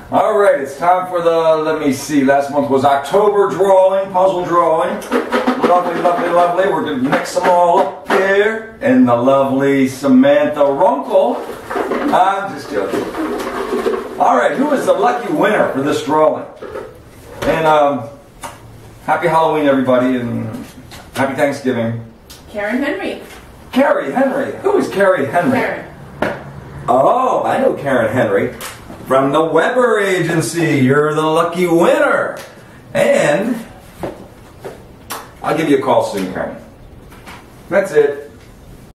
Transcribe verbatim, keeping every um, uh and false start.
All right, it's time for the, let me see, last month was October drawing, puzzle drawing. Lovely, lovely, lovely. We're going to mix them all up here. And the lovely Samantha Runkle. I'm just joking. All right, who is the lucky winner for this drawing? And um, happy Halloween, everybody, and happy Thanksgiving. Karen Henry. Carrie Henry. Who is Carrie Henry? Karen. Oh, I know Karen Henry. From the Weber Agency. You're the lucky winner. And I'll give you a call soon, Karen. That's it.